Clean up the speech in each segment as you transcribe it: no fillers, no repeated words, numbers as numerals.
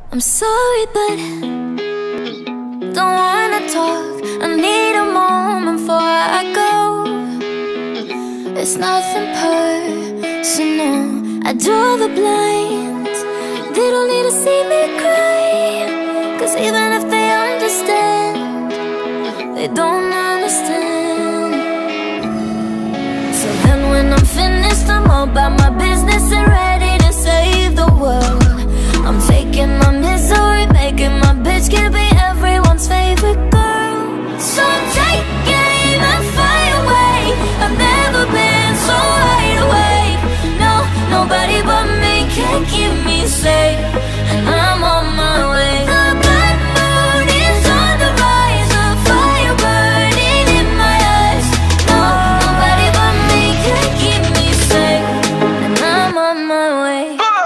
I'm sorry, but don't wanna talk. I need a moment before I go. It's nothing personal. I draw the blinds. They don't need to see me cry, 'cause even if they understand, they don't understand. So then when I'm finished, I'm all about my business and ready to save the world. I'm taking my misery, making my bitch can be everyone's favorite girl. So take aim and fly away. I've never been so wide awake. No, nobody but me can keep me safe, and I'm on my way. The black moon is on the rise, a fire burning in my eyes. No, nobody but me can keep me safe, and I'm on my way.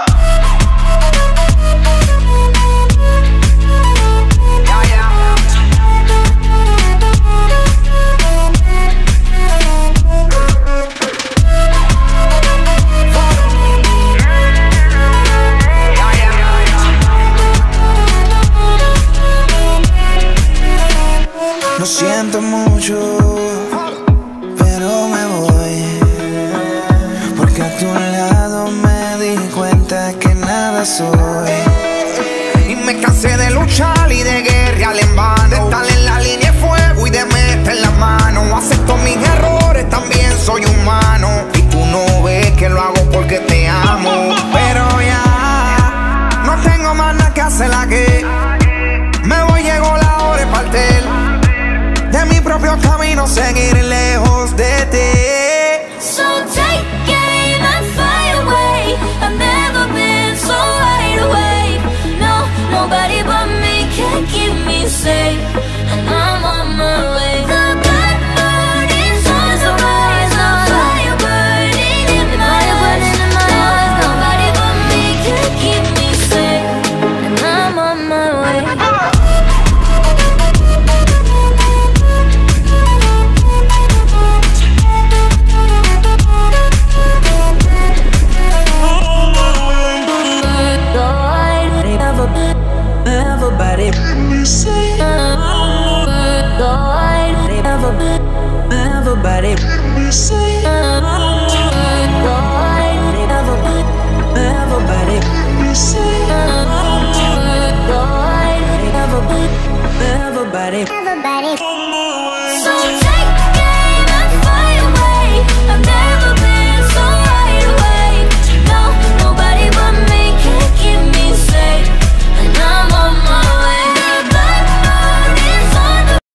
Lo siento mucho, pero me voy, porque a tu lado me di cuenta que nada soy. Y me cansé de luchar y de guerrear en vano, de estar en la línea de fuego y de meter la mano. Acepto mis errores, también soy humano, y tú no ves que lo hago porque te amo. Pero ya no tengo más nada que hacer aquí. Me voy, llegó la hora de partir de mi propio camino, seguir lejos de ti. So take aim and fly away. I've never been so wide awake. No, nobody but me can keep me safe, and I'm on my way. The black moon is on the rise, a fire burning in my eyes. No, nobody but me can keep me safe, and I'm on my way. Everybody, everybody, everybody.